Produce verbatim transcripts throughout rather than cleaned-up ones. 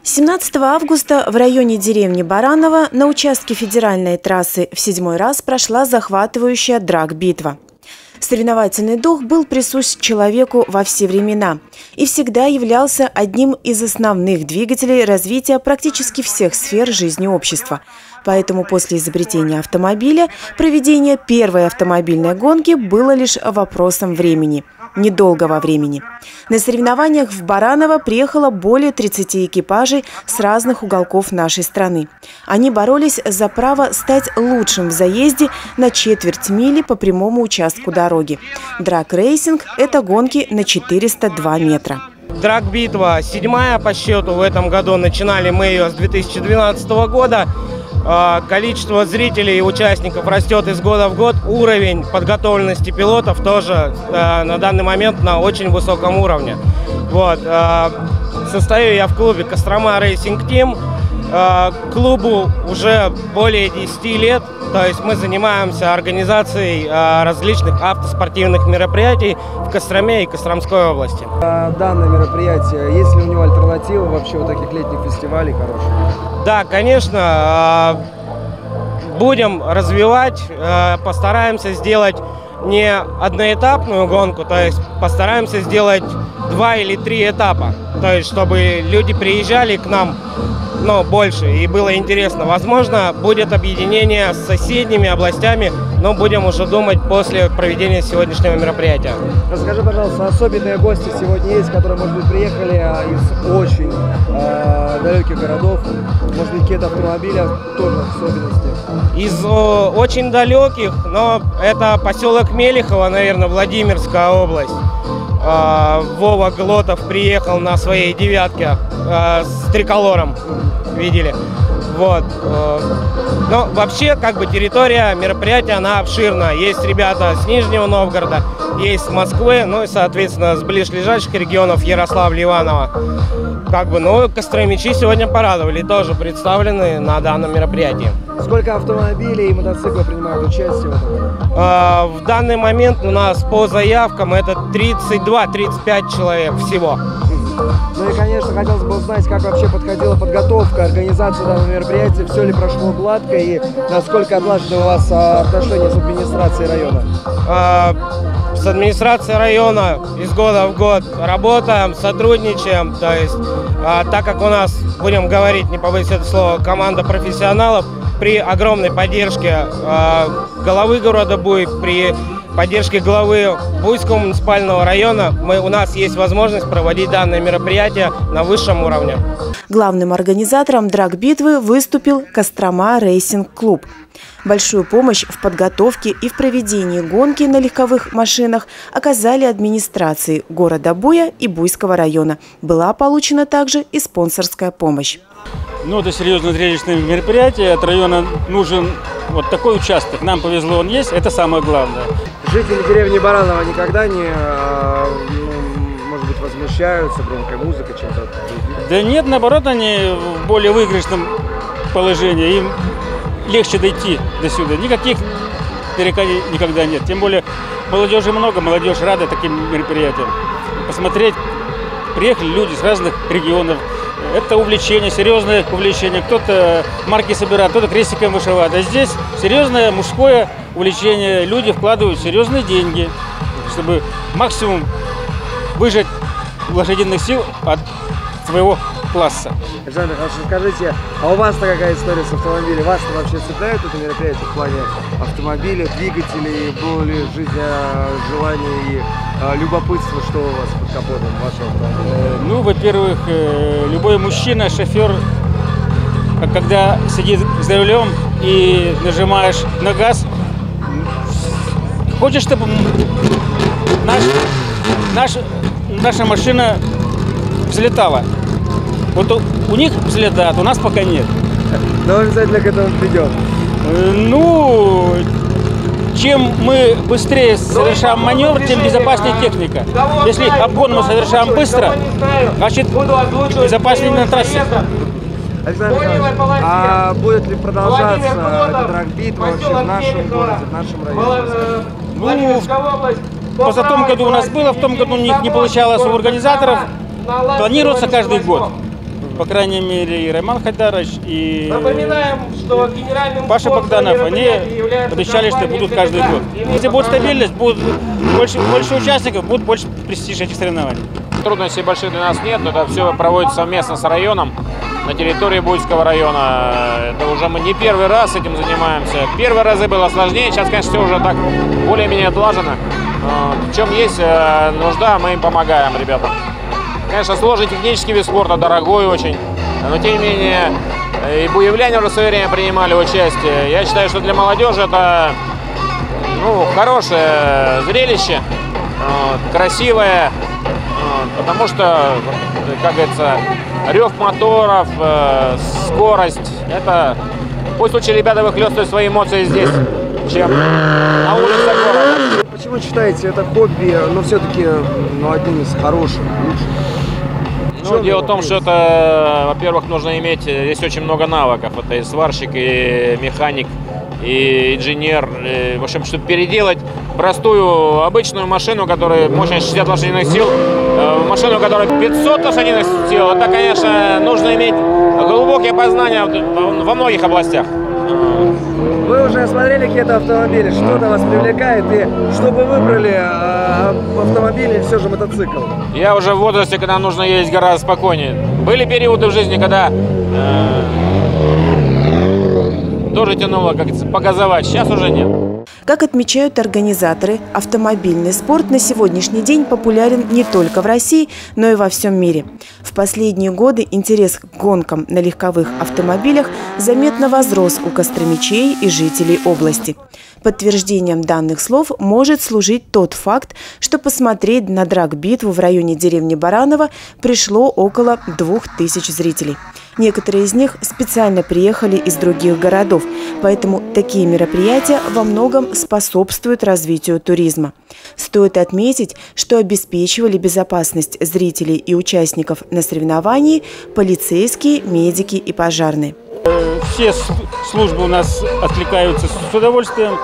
семнадцатого августа в районе деревни Бараново на участке федеральной трассы в седьмой раз прошла захватывающая драг-битва. Соревновательный дух был присущ человеку во все времена и всегда являлся одним из основных двигателей развития практически всех сфер жизни общества. Поэтому после изобретения автомобиля проведение первой автомобильной гонки было лишь вопросом времени. Недолгого времени. На соревнованиях в Бараново приехало более тридцати экипажей с разных уголков нашей страны. Они боролись за право стать лучшим в заезде на четверть мили по прямому участку дороги. Драг-рейсинг – это гонки на четыреста два метра. Драг-битва седьмая по счету в этом году. Начинали мы ее с две тысячи двенадцатого года. Количество зрителей и участников растет из года в год. Уровень подготовленности пилотов тоже э, на данный момент на очень высоком уровне. Вот, э, состою я в клубе Кострома Racing Team. Э, клубу уже более десяти лет. То есть мы занимаемся организацией э, различных автоспортивных мероприятий в Костроме и Костромской области. Данное мероприятие, есть ли у него альтернатива вообще у таких летних фестивалей хороших? Да, конечно, будем развивать, постараемся сделать не одноэтапную гонку, то есть постараемся сделать два или три этапа, то есть чтобы люди приезжали к нам, но больше, и было интересно. Возможно, будет объединение с соседними областями, но будем уже думать после проведения сегодняшнего мероприятия. Расскажи, пожалуйста, особенные гости сегодня есть, которые, может быть, приехали из очень э, далеких городов, может быть, какие-то автомобили тоже особенности? Из о, очень далеких, но это поселок Мелихово, наверное, Владимирская область. Э, Вова Глотов приехал на своей девятке э, с триколором. Видели. Вот. Но вообще, как бы, территория мероприятия, она обширна. Есть ребята с Нижнего Новгорода, есть с Москвы, ну и, соответственно, с ближайших регионов Ярославля, Иваново. Как бы, ну, костромичи сегодня порадовали, тоже представлены на данном мероприятии. Сколько автомобилей и мотоциклов принимают участие в этом? А, в данный момент у нас по заявкам это тридцать два — тридцать пять человек всего. Ну и, конечно, хотелось бы узнать, как вообще подходила подготовка, организация данного мероприятия, все ли прошло гладко и насколько отлажены у вас отношения с администрацией района? А, с администрацией района из года в год работаем, сотрудничаем, то есть, а, так как у нас, будем говорить, не побоюсь это слова, команда профессионалов, при огромной поддержке а, главы города Буй, при поддержки главы Буйского муниципального района мы, у нас есть возможность проводить данное мероприятие на высшем уровне. Главным организатором драг-битвы выступил Кострома Racing Club. Большую помощь в подготовке и в проведении гонки на легковых машинах оказали администрации города Буя и Буйского района. Была получена также и спонсорская помощь. Ну, это серьезное зрелищное мероприятие. От района нужен вот такой участок. Нам повезло, он есть. Это самое главное. Жители деревни Бараново никогда не, ну, может быть, возмущаются громкой музыкой, чем-то? Да нет, наоборот, они в более выигрышном положении. Им легче дойти до сюда. Никаких переканий никогда нет. Тем более молодежи много, молодежь рада таким мероприятиям. Посмотреть, приехали люди с разных регионов. Это увлечение, серьезное увлечение. Кто-то марки собирает, кто-то крестиком вышивает. А здесь серьезное мужское увлечение. Люди вкладывают серьезные деньги, чтобы максимум выжать лошадиных сил от своего класса. Александр, скажите, а у вас-то какая история с автомобилем? Вас-то вообще цепляют это мероприятие в плане автомобиля, двигателей? Было ли в жизни желание и а, любопытство, что у вас под капотом вашего автомобиля? Ну, во-первых, любой мужчина, шофер, когда сидит за рулем и нажимаешь на газ, хочешь, чтобы наш, наш, наша машина взлетала. Вот у, у них взлетает, у нас пока нет. Но обязательно к этому придем. Ну, чем мы быстрее совершаем маневр, тем безопаснее техника. Если обгон мы совершаем быстро, значит безопаснее на трассе. Александр Михайлович, а будет ли продолжаться эта драг-битва вообще в нашем городе, в нашем районе? Ну, в позатом году у нас было, в том году у них не получалось у организаторов. Планируется каждый год. по крайней мере, и Роман Хайдарович, и Напоминаем, что генеральным Паша Богданов, они обещали, что будут каждый год. Если будет стабильность, будет больше, больше участников, будет больше престиж этих соревнований. Трудностей больших для нас нет, это все проводится совместно с районом, на территории Буйского района. Это уже мы не первый раз этим занимаемся. Первые разы было сложнее, сейчас, конечно, все уже так более-менее отлажено. В чем есть нужда, мы им помогаем, ребятам. Конечно, сложный технический вид спорта, дорогой очень, но тем не менее и буевляне уже в свое время принимали участие. Я считаю, что для молодежи это ну, хорошее зрелище, красивое, потому что, как говорится, рев моторов, скорость, это пусть лучше ребята выхлестывают свои эмоции здесь, чем на улице города. Почему считаете это хобби, но все-таки ну, одним из хороших, лучших? Ну, дело в том, что это, во-первых, нужно иметь, здесь очень много навыков. Это и сварщик, и механик, и инженер. И, в общем, чтобы переделать простую обычную машину, которая мощность шестьдесят лошадиных сил, машину, которая пятьсот лошадиных сил, это, конечно, нужно иметь глубокие познания во многих областях. Вы уже осмотрели какие-то автомобили, что-то вас привлекает, и что бы выбрали, автомобиль или все же мотоцикл? Я уже в возрасте, когда нужно ездить гораздо спокойнее. Были периоды в жизни, когда э, тоже тянуло, как говорится, погазовать, сейчас уже нет. Как отмечают организаторы, автомобильный спорт на сегодняшний день популярен не только в России, но и во всем мире. В последние годы интерес к гонкам на легковых автомобилях заметно возрос у костромичей и жителей области. Подтверждением данных слов может служить тот факт, что посмотреть на драг-битву в районе деревни Бараново пришло около двух тысяч зрителей. Некоторые из них специально приехали из других городов, поэтому такие мероприятия во многом способствуют развитию туризма. Стоит отметить, что обеспечивали безопасность зрителей и участников на соревновании полицейские, медики и пожарные. Все службы у нас откликаются с удовольствием,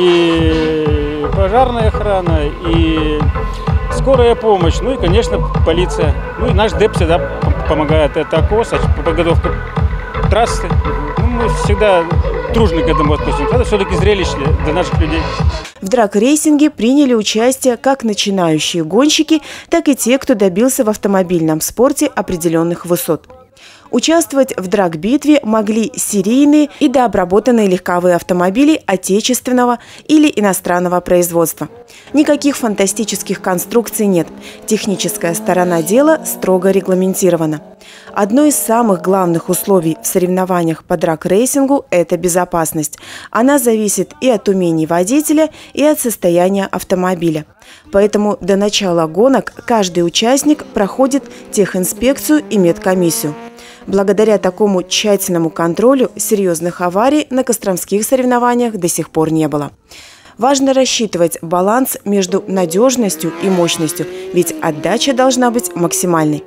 и пожарная охрана, и скорая помощь, ну и, конечно, полиция. Ну и наш ДЭП всегда помогает. Это ОКОС, подготовка трассы. Ну, мы всегда дружно к этому относимся. Это все-таки зрелище для наших людей. В драг-рейсинге приняли участие как начинающие гонщики, так и те, кто добился в автомобильном спорте определенных высот. Участвовать в драг-битве могли серийные и дообработанные легковые автомобили отечественного или иностранного производства. Никаких фантастических конструкций нет. Техническая сторона дела строго регламентирована. Одно из самых главных условий в соревнованиях по драг-рейсингу – это безопасность. Она зависит и от умений водителя, и от состояния автомобиля. Поэтому до начала гонок каждый участник проходит техинспекцию и медкомиссию. Благодаря такому тщательному контролю серьезных аварий на костромских соревнованиях до сих пор не было. Важно рассчитывать баланс между надежностью и мощностью, ведь отдача должна быть максимальной.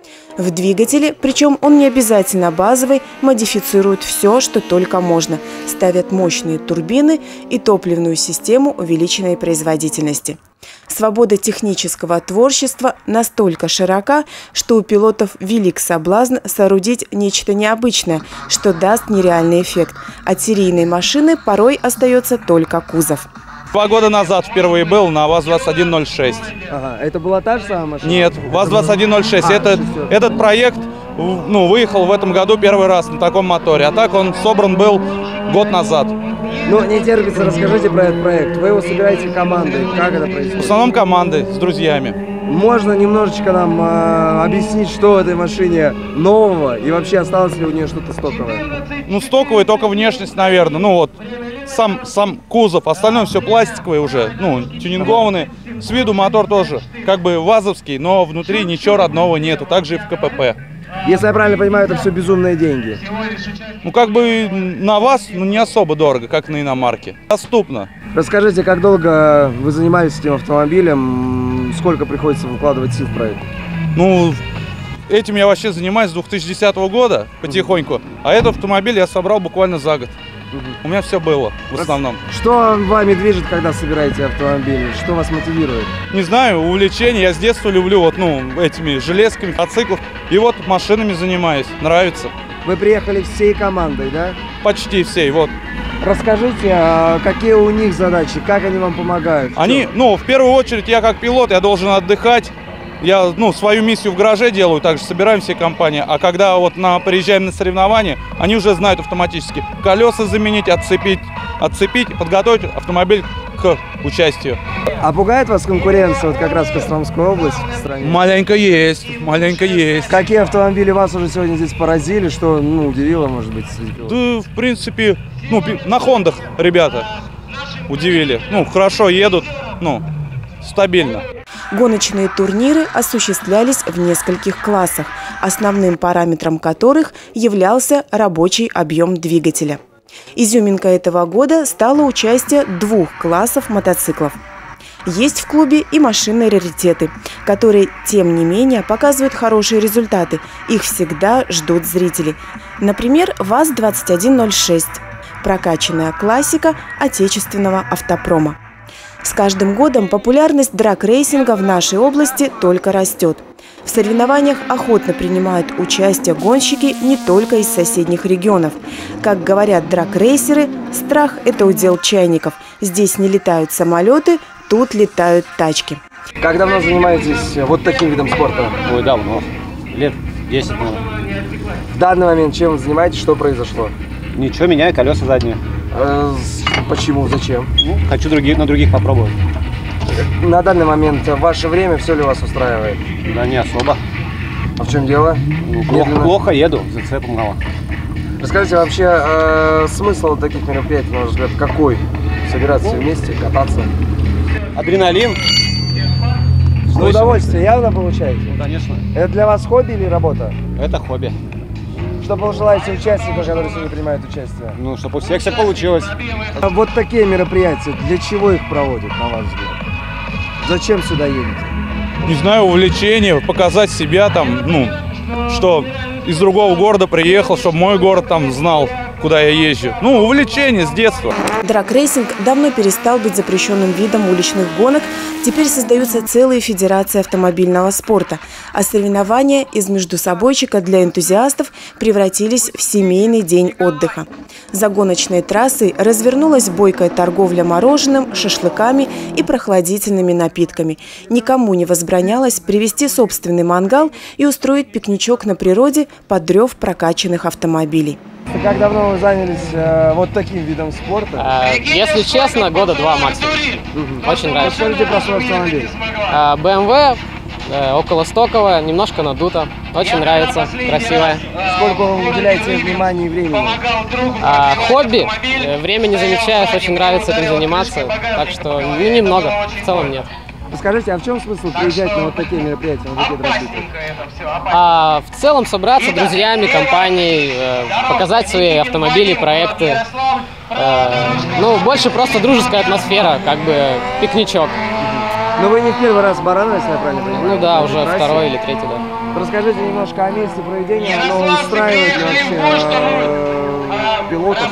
В двигателе, причем он не обязательно базовый, модифицируют все, что только можно. Ставят мощные турбины и топливную систему увеличенной производительности. Свобода технического творчества настолько широка, что у пилотов велик соблазн соорудить нечто необычное, что даст нереальный эффект. От серийной машины порой остается только кузов. Два года назад впервые был на ВАЗ двадцать один ноль шесть. Ага, это была та же самая машина? Нет, ВАЗ двадцать один ноль шесть. А, этот, этот проект ну, выехал в этом году первый раз на таком моторе, а так он собран был год назад. Ну, не терпится, расскажите про этот проект. Вы его собираете командой, как это происходит? В основном командой, с друзьями. Можно немножечко нам э, объяснить, что в этой машине нового и вообще осталось ли у нее что-то стоковое? Ну, стоковое только внешность, наверное. Ну вот, сам, сам кузов, остальное все пластиковое уже, ну, тюнингованный. С виду мотор тоже как бы вазовский, но внутри ничего родного нету, также и в КПП. Если я правильно понимаю, это все безумные деньги. Ну, как бы на ВАЗ ну, не особо дорого, как на иномарке. Доступно. Расскажите, как долго вы занимались этим автомобилем, сколько приходится выкладывать сил в проект? Ну, этим я вообще занимаюсь с две тысячи десятого года потихоньку, а этот автомобиль я собрал буквально за год. Угу. У меня все было в основном. Что вами движет, когда собираете автомобили? Что вас мотивирует? Не знаю, увлечение. Я с детства люблю вот, ну, этими железками, мотоциклов. И вот машинами занимаюсь. Нравится. Вы приехали всей командой, да? Почти всей, вот. Расскажите, а какие у них задачи, как они вам помогают? Они, ну, в первую очередь, я как пилот, я должен отдыхать. Я, ну, свою миссию в гараже делаю, также собираем все компании. А когда вот на, приезжаем на соревнования, они уже знают автоматически колеса заменить, отцепить, отцепить, подготовить автомобиль к участию. А пугает вас конкуренция вот как раз в Костромской области, в стране? Маленько есть, маленько есть. Какие автомобили вас уже сегодня здесь поразили, что, ну, удивило, может быть, среди пилотов? Да, в принципе, ну, на Хондах ребята удивили. Ну, хорошо едут, ну, стабильно. Гоночные турниры осуществлялись в нескольких классах, основным параметром которых являлся рабочий объем двигателя. Изюминкой этого года стало участие двух классов мотоциклов. Есть в клубе и машинные раритеты, которые, тем не менее, показывают хорошие результаты. Их всегда ждут зрители. Например, ВАЗ двадцать один ноль шесть – прокачанная классика отечественного автопрома. С каждым годом популярность драг-рейсинга в нашей области только растет. В соревнованиях охотно принимают участие гонщики не только из соседних регионов. Как говорят драг-рейсеры, страх – это удел чайников. Здесь не летают самолеты, тут летают тачки. Как давно занимаетесь вот таким видом спорта? Ой, давно. Лет десять, наверное. В данный момент чем вы занимаетесь, что произошло? Ничего, меняю колеса задние. Э, почему, зачем? Ну, хочу других, на других попробовать. На данный момент в ваше время все ли вас устраивает? Да не особо. А в чем дело? Ну, плохо, плохо еду, зацепом мало. Расскажите, вообще э, смысл таких мероприятий, на ваш взгляд, какой? Собираться все вместе, кататься? Адреналин. Ну, удовольствие явно получаете? Ну, конечно. Это для вас хобби или работа? Это хобби. Что пожелаете участникам, которые сегодня принимают участие? Ну, чтобы у всех все получилось. А вот такие мероприятия, для чего их проводят, на ваш взгляд? Зачем сюда едете? Не знаю, увлечение, показать себя там, ну, что из другого города приехал, чтобы мой город там знал, куда я езжу. Ну, увлечение с детства. Драг-рейсинг давно перестал быть запрещенным видом уличных гонок. Теперь создаются целые федерации автомобильного спорта. А соревнования из междусобойчика для энтузиастов превратились в семейный день отдыха. За гоночной трассой развернулась бойкая торговля мороженым, шашлыками и прохладительными напитками. Никому не возбранялось привезти собственный мангал и устроить пикничок на природе под рев прокачанных автомобилей. Как давно вы занялись э, вот таким видом спорта? А, если честно, года два максимум. Угу. Очень нравится. Расскажите про свой автомобиль. А, бэ эм вэ, э, около стоковая, немножко надута. Очень нравится, красивая. Сколько вы уделяете внимания и времени? А, хобби, э, время не замечаешь, очень нравится этим заниматься. Так что ну, немного, в целом нет. Скажите, а в чем смысл приезжать на вот такие мероприятия, на такие драг-биты? А, в целом собраться с друзьями, компанией, э, показать свои автомобили, проекты. Э, ну, больше просто дружеская атмосфера, как бы пикничок. Но вы не в первый раз в Бараново, если я правильно понимаю? Ну да, уже Трассе. второй или третий, да. Расскажите немножко о месте проведения, оно устраивает ли вообще э, пилотов?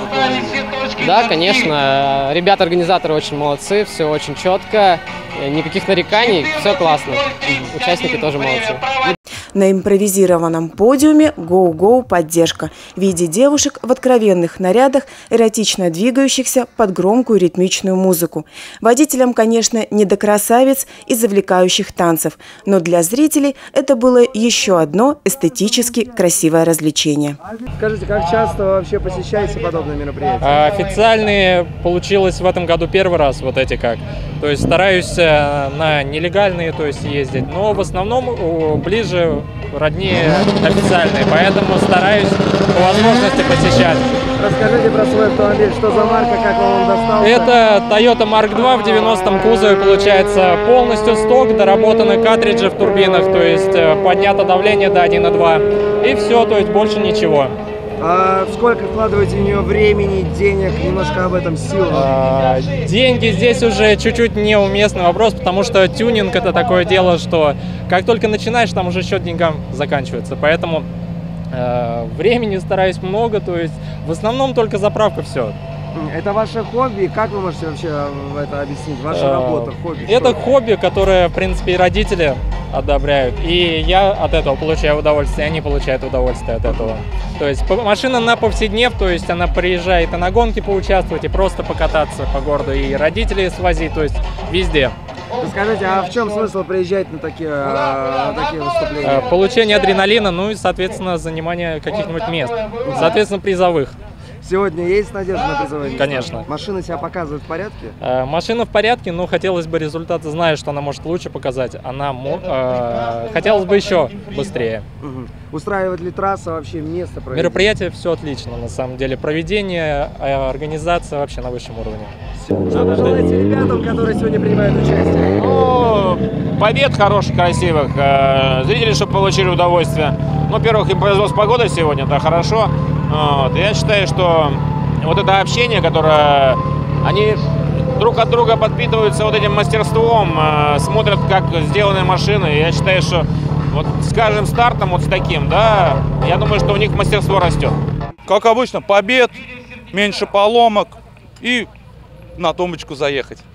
Да, конечно. Ребята-организаторы очень молодцы, все очень четко, никаких нареканий, все классно. Участники тоже молодцы. На импровизированном подиуме гоу-гоу поддержка в виде девушек в откровенных нарядах, эротично двигающихся под громкую ритмичную музыку. Водителям, конечно, не до красавиц и завлекающих танцев, но для зрителей это было еще одно эстетически красивое развлечение. Скажите, как часто вы вообще посещаете подобные мероприятия? Официальные получилось в этом году первый раз, вот эти как. То есть стараюсь на нелегальные, то есть ездить, но в основном ближе, роднее официальные, поэтому стараюсь по возможности посещать. Расскажите про свой автомобиль, что за марка, как он вам достался? Это Toyota марк два в девяностом кузове, получается полностью сток, доработаны картриджи в турбинах, то есть поднято давление до один и два, и все, то есть больше ничего. А сколько вкладываете в нее времени, денег, немножко об этом, сил? А, деньги здесь уже чуть-чуть неуместный вопрос, потому что тюнинг — это такое дело, что как только начинаешь, там уже счет деньгам заканчивается. Поэтому Э, времени стараюсь много, то есть в основном только заправка, все. Это ваше хобби? Как вы можете вообще это объяснить? Ваша работа, хобби? Это что? хобби, которое, в принципе, и родители одобряют. И я от этого получаю удовольствие, и они получают удовольствие от этого. То есть машина на повседнев, то есть она приезжает и на гонки поучаствовать, и просто покататься по городу, и родителей свозить, то есть везде. Скажите, а в чем смысл приезжать на такие, на такие выступления? Получение адреналина, ну и, соответственно, занимание каких-нибудь мест, соответственно, призовых. Сегодня есть надежда на призовые места? Конечно. Машина себя показывает в порядке? Э, машина в порядке, но хотелось бы результаты, знаю, что она может лучше показать. Она э, хотелось бы еще быстрее. Угу. Устраивает ли трасса вообще место проведения? Мероприятие все отлично, на самом деле. Проведение, организация вообще на высшем уровне. Что пожелаете ребятам, которые сегодня принимают участие? Ну, побед хороших, красивых. Зрители, чтобы получили удовольствие. Ну, во-первых, им повезло с погодой сегодня, это хорошо. Вот. Я считаю, что вот это общение, которое они друг от друга подпитываются вот этим мастерством, смотрят, как сделаны машины. Я считаю, что вот с каждым стартом, вот с таким, да, я думаю, что у них мастерство растет. Как обычно, побед, меньше поломок и на тумбочку заехать.